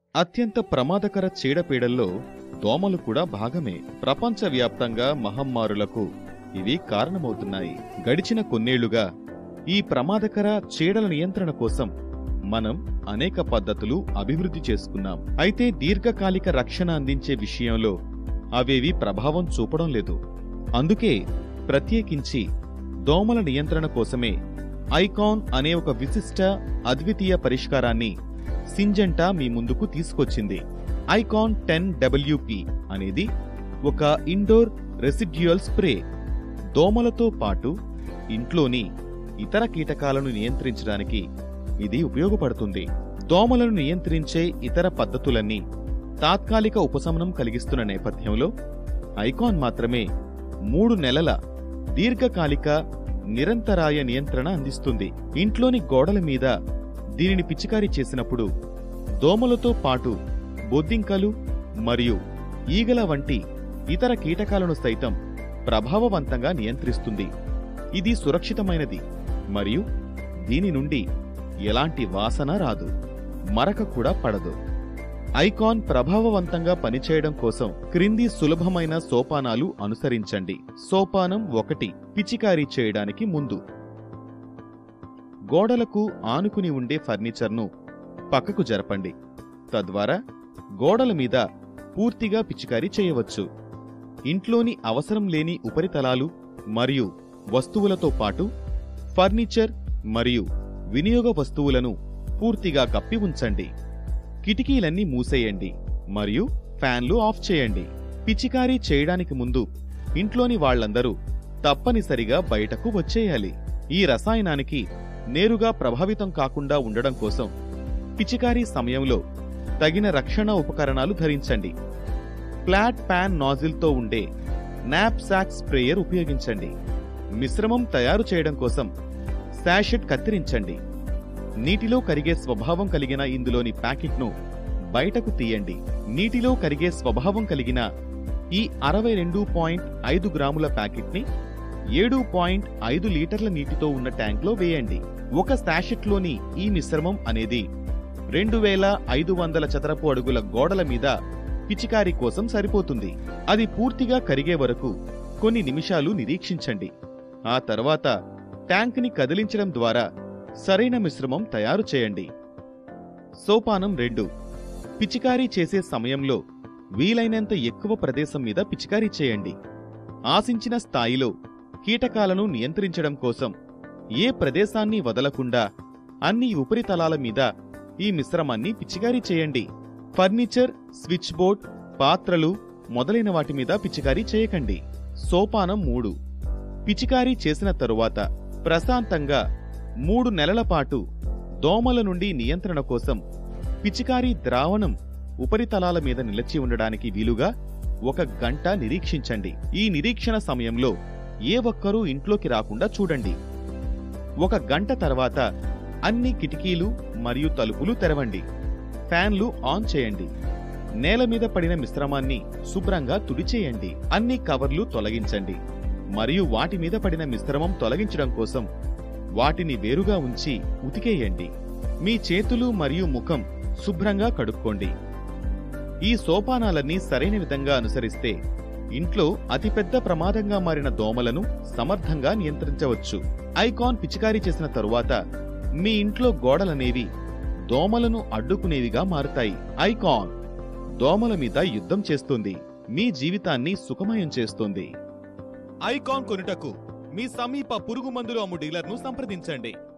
అత్యంత ప్రమాదకర చీడపీడల్లో దోమలు కూడా భాగమే. ప్రపంచవ్యాప్తంగా మహమ్మారులకు ఇవి కారణమవుతున్నాయి. గడిచిన కొన్నేళ్లుగా ఈ ప్రమాదకర చీడల నియంత్రణ కోసం మనం అనేక పద్ధతులు అభివృద్ధి చేసుకున్నాం. అయితే దీర్ఘకాలిక రక్షణ అందించే విషయంలో అవేవి ప్రభావం చూపడం లేదు. అందుకే ప్రత్యేకించి దోమల నియంత్రణ కోసమే ఐకాన్ అనే ఒక విశిష్ట అద్వితీయ పరిష్కారాన్ని సింజెంటా మీ ముందుకు తీసుకొచ్చింది. ఐకాన్ 10WP అనేది ఒక ఇండోర్ రెసిడ్యుయల్ స్ప్రే. దోమలతో పాటు ఇంట్లోని ఇతర కీటకాలను నియంత్రించడానికి ఇది ఉపయోగపడుతుంది. దోమలను నియంత్రించే ఇతర పద్ధతులన్నీ తాత్కాలిక ఉపశమనం కలిగిస్తున్న నేపథ్యంలో ఐకాన్ మాత్రమే 3 నెలల దీర్ఘకాలిక నిరంతరాయ నియంత్రణ అందిస్తుంది. ఇంట్లోని గోడల మీద దీనిని పిచికారీ చేసినప్పుడు దోమలతో పాటు బొద్దింకలు మరియు ఈగల వంటి ఇతర కీటకాలను సైతం ప్రభావవంతంగా నియంత్రిస్తుంది. ఇది సురక్షితమైనది మరియు దీని నుండి ఎలాంటి వాసన రాదు, మరక కూడా పడదు. ఐకాన్ ప్రభావవంతంగా పనిచేయడం కోసం క్రింది సులభమైన సోపానాలు అనుసరించండి. సోపానం 1. పిచికారీ చేయడానికి ముందు గోడలకు ఆనుకుని ఉండే ఫర్నిచర్ను పక్కకు జరపండి. తద్వారా గోడల మీద పూర్తిగా పిచికారీ చేయవచ్చు. ఇంట్లోని అవసరం లేని ఉపరితలాలు మరియు వస్తువులతో పాటు ఫర్నిచర్ మరియు వినియోగ వస్తువులను పూర్తిగా కప్పి ఉంచండి. కిటికీలన్నీ మూసేయండి మరియు ఫ్యాన్లు ఆఫ్ చేయండి. పిచికారీ చేయడానికి ముందు ఇంట్లోని వాళ్లందరూ తప్పనిసరిగా బయటకు వచ్చేయాలి. ఈ రసాయనానికి నేరుగా ప్రభావితం కాకుండా ఉండడం కోసం పిచికారీ సమయంలో తగిన రక్షణ ఉపకరణాలు ధరించండి. ఫ్లాట్ ప్యాన్ నాజిల్తో ఉండే నాప్సాక్ స్ప్రేయర్ ఉపయోగించండి. మిశ్రమం తయారు చేయడం కోసం శాషెట్ కత్తిరించండి. నీటిలో కరిగే స్వభావం కలిగిన ఇందులోని ప్యాకెట్ను బయటకు తీయండి. నీటిలో కరిగే స్వభావం కలిగిన ఈ 62.5 గ్రాముల ప్యాకెట్ని 7.5 లీటర్ల నీటితో ఉన్న ట్యాంక్లో వేయండి. ఒక శాషెట్లోని ఈ మిశ్రమం అనేది 2500 చదరపు అడుగుల గోడల మీద పిచికారీ కోసం సరిపోతుంది. అది పూర్తిగా కరిగే వరకు కొన్ని నిమిషాలు నిరీక్షించండి. ఆ తర్వాత ట్యాంక్ని కదిలించడం ద్వారా సరైన మిశ్రమం తయారు చేయండి. సోపానం 2. పిచికారీ చేసే సమయంలో వీలైనంత ఎక్కువ ప్రదేశం మీద పిచికారీ చేయండి. ఆశించిన స్థాయిలో కీటకాలను నియంత్రించడం కోసం ఏ ప్రదేశాన్ని వదలకుండా అన్ని ఉపరితలాల మీద ఈ మిశ్రమాన్ని పిచికారీ చేయండి. ఫర్నిచర్, స్విచ్ బోర్డ్, పాత్రలు మొదలైన వాటి మీద పిచికారీ చేయకండి. సోపానం 3. పిచికారీ చేసిన తరువాత ప్రశాంతంగా 3 నెలల పాటు దోమల నుండి నియంత్రణ కోసం పిచికారీ ద్రావణం ఉపరితలాల మీద నిలిచి ఉండడానికి వీలుగా 1 గంట నిరీక్షించండి. ఈ నిరీక్షణ సమయంలో ఏ ఒక్కరూ ఇంట్లోకి రాకుండా చూడండి. 1 గంట తర్వాత అన్ని కిటికీలు మరియు తలుపులు తెరవండి. ఫ్యాన్లు ఆన్ చేయండి. నేల మీద పడిన మిశ్రమాన్ని శుభ్రంగా తుడిచేయండి. అన్ని కవర్లు తొలగించండి మరియు వాటి మీద పడిన మిశ్రమం తొలగించడం కోసం వాటిని వేరుగా ఉంచి ఉతికేయండి. మీ చేతులు మరియు ముఖం శుభ్రంగా కడుక్కోండి. ఈ సోపానాలన్నీ సరైన విధంగా అనుసరిస్తే ఇంట్లో అతిపెద్ద ప్రమాదంగా మారిన దోమలను సమర్థంగా నియంత్రించవచ్చు. ఐకాన్ పిచికారీ చేసిన తరువాత మీ ఇంట్లో గోడలనేవి దోమలను అడ్డుకునేవిగా మారుతాయి. ఐకాన్ దోమల మీద యుద్ధం చేస్తుంది, మీ జీవితాన్ని సుఖమయం చేస్తుంది. ఐకాన్ కొనుటకు మీ సమీప పురుగుమందులు అమ్ము డీలర్ను సంప్రదించండి.